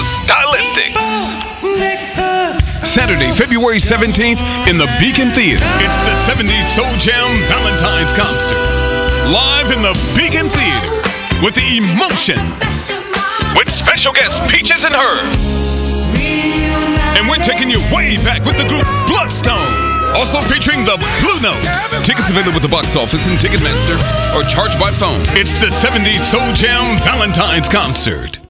Stylistics. Saturday, February 17th in the Beacon Theater. It's the 70s Soul Jam Valentine's Concert. Live in the Beacon Theater with the Emotions. With special guests Peaches and Herb. And we're taking you way back with the group Bloodstone. Also featuring the Blue Notes. Tickets available at the box office and Ticketmaster or charged by phone. It's the 70s Soul Jam Valentine's Concert.